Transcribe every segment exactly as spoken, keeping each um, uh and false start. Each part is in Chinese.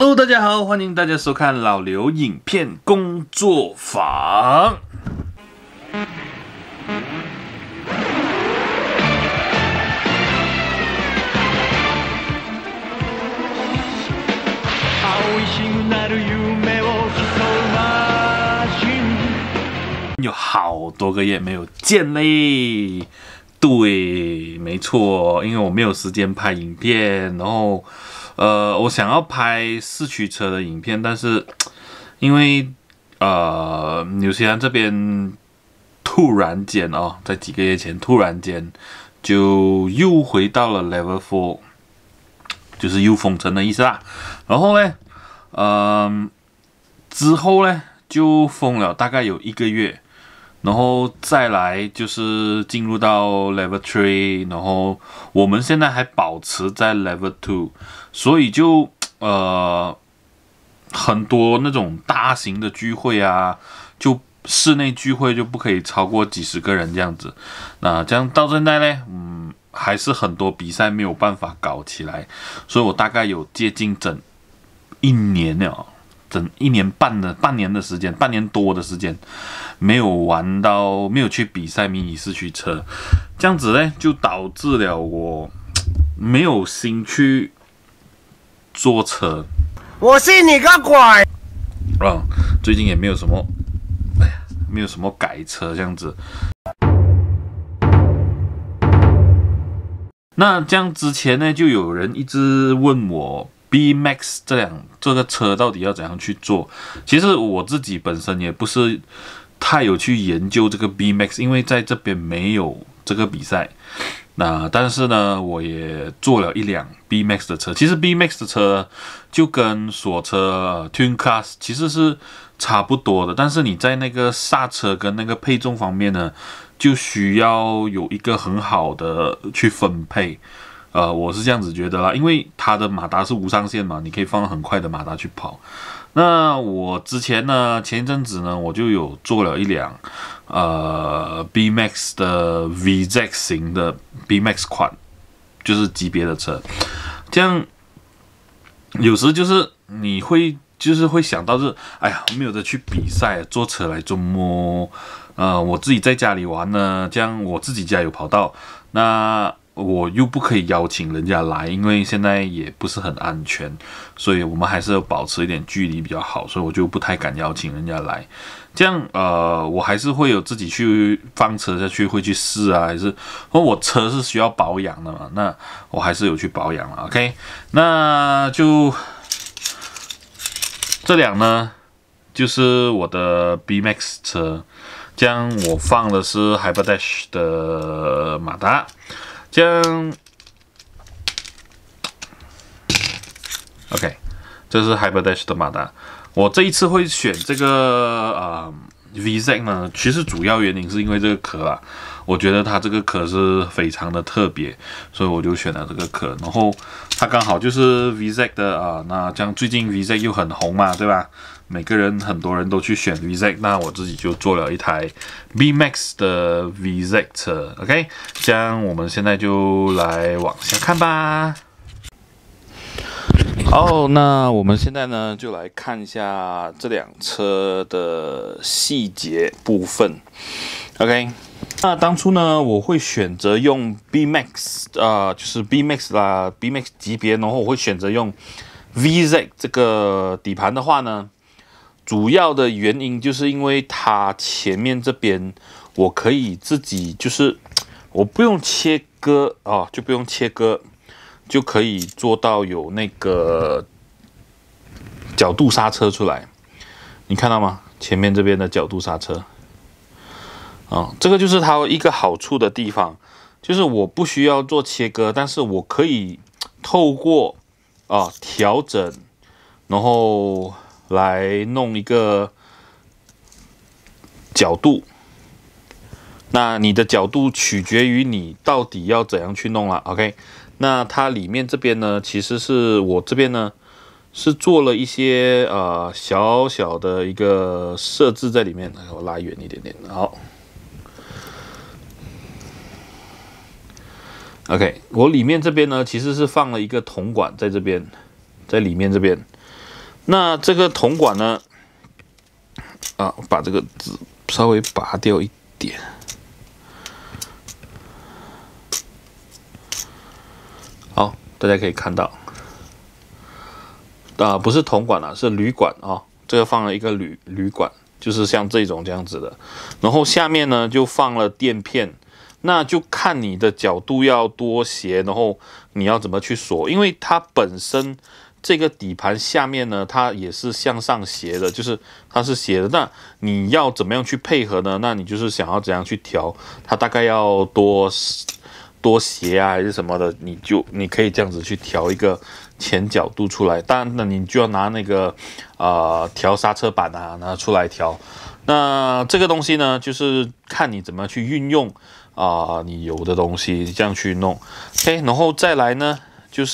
Hello， 大家好，欢迎大家收看老刘影片工作坊。有好多个月没有见嘞，对，没错，因为我没有时间拍影片，然后，呃，我想要拍四驱车的影片，但是因为呃，纽西兰这边突然间哦，在几个月前突然间就又回到了 Level Four， 就是又封城的意思啦。然后呢，嗯、呃，之后呢就封了大概有一个月。然后再来就是进入到 Level Three， 然后我们现在还保持在 Level Two， 所以就呃很多那种大型的聚会啊，就室内聚会就不可以超过几十个人这样子。那这样到现在呢，嗯，还是很多比赛没有办法搞起来，所以我大概有接近整一年了。整一年半的半年的时间，半年多的时间，没有玩到，没有去比赛迷你四驱车，这样子呢，就导致了我没有心去坐车。 我信你个鬼！ 啊，最近也没有什么，哎呀，没有什么改车这样子。那这样之前呢，就有人一直问我。B Max 这辆这个车到底要怎样去做？其实我自己本身也不是太有去研究这个 B Max， 因为在这边没有这个比赛。那但是呢，我也做了一辆 B Max 的车。其实 B Max 的车就跟锁车 Twin Class 其实是差不多的，但是你在那个刹车跟那个配重方面呢，就需要有一个很好的去分配。呃，我是这样子觉得啦，因为它的马达是无上限嘛，你可以放很快的马达去跑。那我之前呢，前一阵子呢，我就有做了一辆呃 B Max 的 V Z 型的 B Max 款，就是级别的车。这样有时就是你会就是会想到是，哎呀，没有得去比赛，坐车来周末，呃，我自己在家里玩呢，这样我自己家有跑道，那。我又不可以邀请人家来，因为现在也不是很安全，所以我们还是要保持一点距离比较好，所以我就不太敢邀请人家来。这样，呃，我还是会有自己去放车下去，会去试啊，还是，因为我车是需要保养的嘛，那我还是有去保养了。OK， 那就这辆呢，就是我的 B Max 车，这样我放的是 Hyperdash 的马达。这样 ，OK， 这是 Hyperdash 的马达。我这一次会选这个呃 V Z 呢，其实主要原因是因为这个壳啊，我觉得它这个壳是非常的特别，所以我就选了这个壳。然后它刚好就是 V Z 的啊，那这样最近 V Z 又很红嘛，对吧？每个人很多人都去选 V Z， 那我自己就做了一台 B Max 的 V Z 车 ，OK， 这样我们现在就来往下看吧。好，那我们现在呢就来看一下这辆车的细节部分 ，OK。那当初呢，我会选择用 B Max， 呃，就是 B Max 啦 ，B Max 级别，然后我会选择用 V Z 这个底盘的话呢。主要的原因就是因为它前面这边我可以自己就是我不用切割啊，就不用切割就可以做到有那个角度刹车出来，你看到吗？前面这边的角度刹车啊，这个就是它一个好处的地方，就是我不需要做切割，但是我可以透过啊调整，然后。来弄一个角度，那你的角度取决于你到底要怎样去弄了 ，OK？ 那它里面这边呢，其实是我这边呢是做了一些呃小小的一个设置在里面，我拉远一点点，好。OK， 我里面这边呢其实是放了一个铜管在这边，在里面这边。 那这个铜管呢，啊，把这个纸稍微拔掉一点。好，大家可以看到，啊，不是铜管啊，是铝管啊。这个放了一个铝铝管，就是像这种这样子的。然后下面呢就放了垫片，那就看你的角度要多斜，然后你要怎么去锁，因为它本身。这个底盘下面呢，它也是向上斜的，就是它是斜的。那你要怎么样去配合呢？那你就是想要怎样去调，它大概要多多斜啊，还是什么的，你就你可以这样子去调一个前角度出来。当然，那你就要拿那个呃调刹车板啊拿出来调。那这个东西呢，就是看你怎么去运用啊、呃，你有的东西这样去弄。OK， 然后再来呢，就是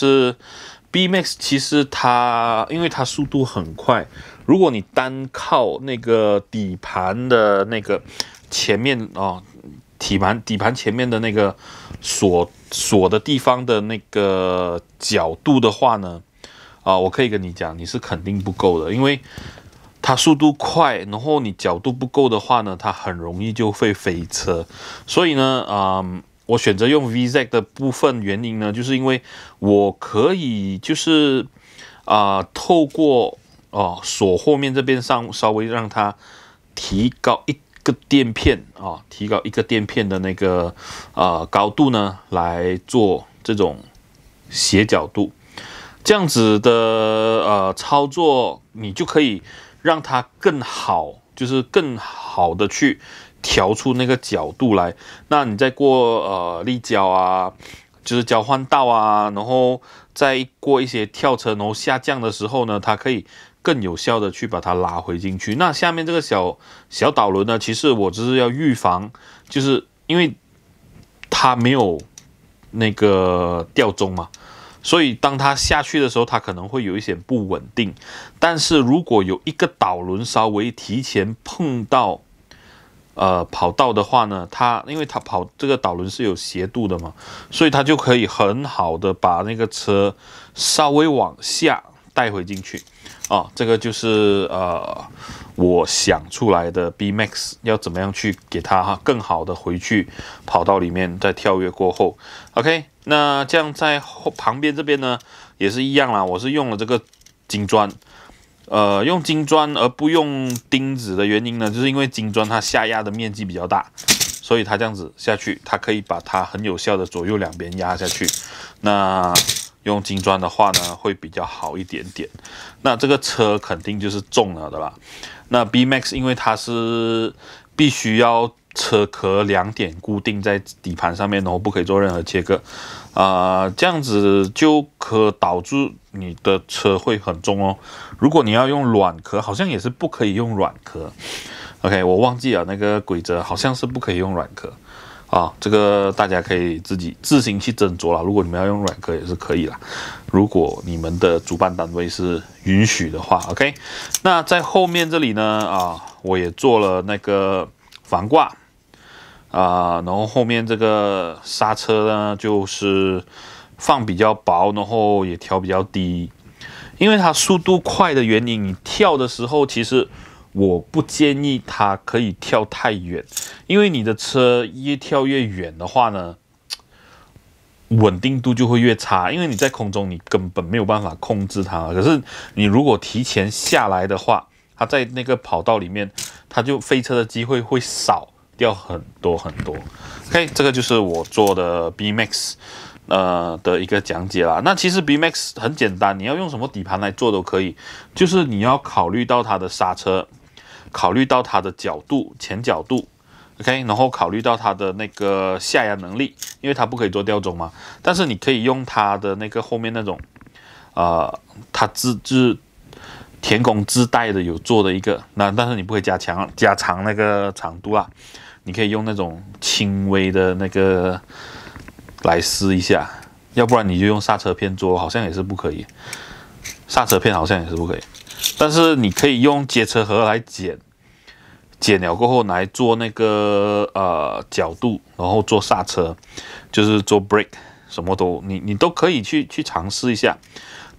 。B Max 其实它因为它速度很快，如果你单靠那个底盘的那个前面哦，底盘底盘前面的那个锁锁的地方的那个角度的话呢，啊，我可以跟你讲，你是肯定不够的，因为它速度快，然后你角度不够的话呢，它很容易就会飞车，所以呢，啊、嗯。我选择用 V Z 的部分原因呢，就是因为我可以就是啊、呃，透过哦锁后面这边上稍微让它提高一个垫片啊、哦，提高一个垫片的那个呃高度呢，来做这种斜角度，这样子的呃操作，你就可以让它更好，就是更好的去。调出那个角度来，那你再过呃立交啊，就是交换道啊，然后再过一些跳车，然后下降的时候呢，它可以更有效的去把它拉回进去。那下面这个小小导轮呢，其实我只是要预防，就是因为它没有那个吊钟嘛，所以当它下去的时候，它可能会有一些不稳定。但是如果有一个导轮稍微提前碰到。呃，跑道的话呢，它因为它跑这个导轮是有斜度的嘛，所以它就可以很好的把那个车稍微往下带回进去啊。这个就是呃我想出来的 B Max 要怎么样去给它更好的回去跑道里面，在跳跃过后 ，OK， 那这样在后旁边这边呢也是一样啦，我是用了这个金砖。呃，用金砖而不用钉子的原因呢，就是因为金砖它下压的面积比较大，所以它这样子下去，它可以把它很有效的左右两边压下去。那用金砖的话呢，会比较好一点点。那这个车肯定就是重了的啦。那 B Max 因为它是必须要车壳两点固定在底盘上面，然后不可以做任何切割，啊、呃，这样子就可导致你的车会很重哦。如果你要用软壳，好像也是不可以用软壳。OK， 我忘记了那个规则，好像是不可以用软壳啊。这个大家可以自己自行去斟酌啦。如果你们要用软壳也是可以啦，如果你们的主办单位是允许的话 ，OK。那在后面这里呢，啊，我也做了那个防挂。啊、呃，然后后面这个刹车呢，就是放比较薄，然后也调比较低，因为它速度快的原因，你跳的时候，其实我不建议它可以跳太远，因为你的车越跳越远的话呢，稳定度就会越差，因为你在空中你根本没有办法控制它。可是你如果提前下来的话，它在那个跑道里面，它就飞车的机会会少。掉很多很多 ，OK， 这个就是我做的 B Max 呃的一个讲解啦。那其实 B Max 很简单，你要用什么底盘来做都可以，就是你要考虑到它的刹车，考虑到它的角度前角度 ，OK， 然后考虑到它的那个下压能力，因为它不可以做吊钟嘛。但是你可以用它的那个后面那种，呃，它自制。田工自带的有做的一个，那但是你不会加强加长那个长度啦，你可以用那种轻微的那个来试一下，要不然你就用刹车片做，好像也是不可以，刹车片好像也是不可以，但是你可以用接车盒来剪，剪了过后来做那个呃角度，然后做刹车，就是做 brake， 什么都你你都可以去去尝试一下。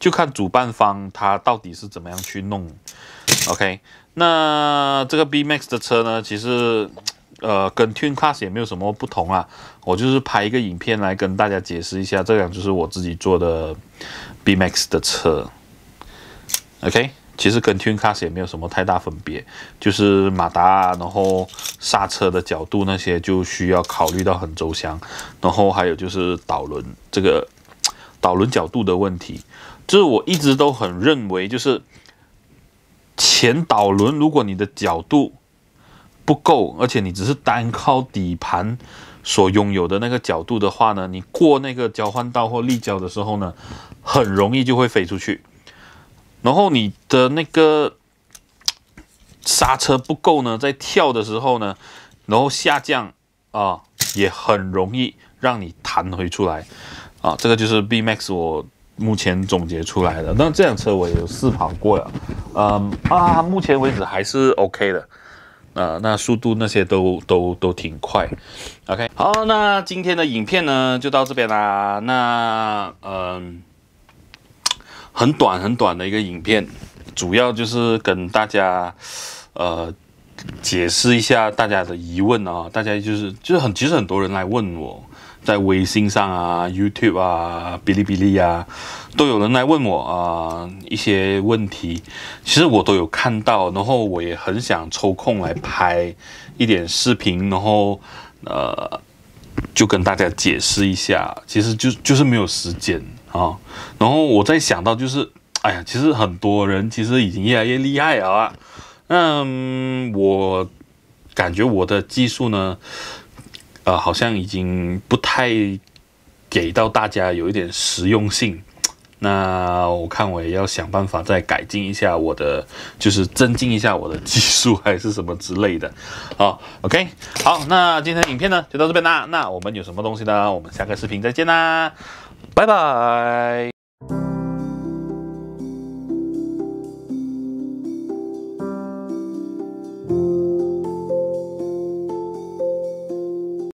就看主办方他到底是怎么样去弄。OK， 那这个 B Max 的车呢，其实呃跟 Twin Class 也没有什么不同啊。我就是拍一个影片来跟大家解释一下，这辆就是我自己做的 B Max 的车。OK， 其实跟 Twin Class 也没有什么太大分别，就是马达，然后刹车的角度那些就需要考虑到很周详，然后还有就是导轮这个导轮角度的问题，就是我一直都很认为，就是前导轮如果你的角度不够，而且你只是单靠底盘所拥有的那个角度的话呢，你过那个交换道或立交的时候呢，很容易就会飞出去。然后你的那个刹车不够呢，在跳的时候呢，然后下降啊，也很容易让你弹回出来啊。这个就是 B Max 我目前总结出来的。那这辆车我也有试跑过了，嗯啊，目前为止还是 OK 的。呃，那速度那些都都都挺快 ，OK。好，那今天的影片呢就到这边啦。那嗯，很短很短的一个影片，主要就是跟大家呃解释一下大家的疑问啊。大家就是就是很其实很多人来问我，在微信上啊、YouTube 啊、哔哩哔哩啊，都有人来问我啊、呃、一些问题，其实我都有看到，然后我也很想抽空来拍一点视频，然后呃就跟大家解释一下，其实就就是没有时间啊。然后我在想到就是，哎呀，其实很多人其实已经越来越厉害了啊。嗯，我感觉我的技术呢。呃，好像已经不太给到大家有一点实用性，那我看我也要想办法再改进一下我的，就是增进一下我的技术还是什么之类的。好 ，OK， 好，那今天的影片呢就到这边啦。那我们有什么东西呢？我们下个视频再见啦，拜拜。